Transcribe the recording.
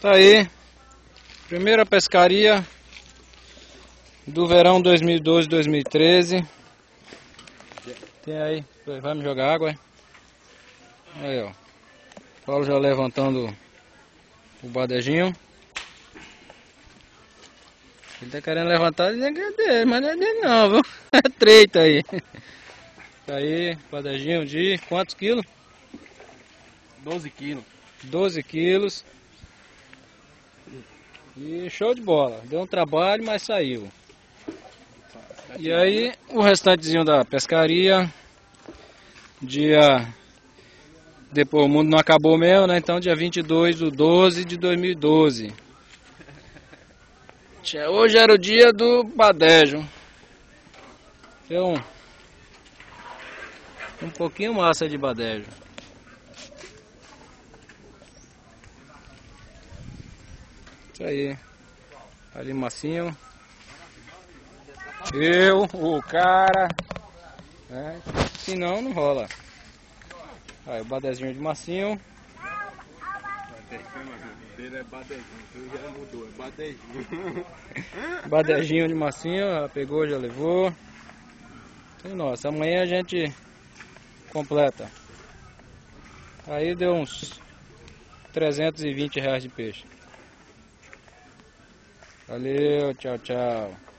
Tá aí, primeira pescaria do verão 2012-2013. Tem aí, vai me jogar água, é? Aí, ó. Paulo já levantando o badejinho. Ele tá querendo levantar dizendo que é dele, mas não é dele não, viu? É treita aí. Tá aí, badejinho de quantos quilos? 12 quilos. 12 quilos. E show de bola. Deu um trabalho, mas saiu. E aí, o restantezinho da pescaria. Depois o mundo não acabou mesmo, né? Então dia 22/12/2012. Hoje era o dia do badejo. Deu um pouquinho massa de badejo. Isso aí. Ali massinho. O cara. Né? Senão não rola. Aí o badezinho de massinho. Dele é badezinho, já mudou, é badezinho. Badejinho de massinho, ela pegou, já levou. E nossa, amanhã a gente completa. Aí deu uns R$320 de peixe. Valeu, tchau, tchau.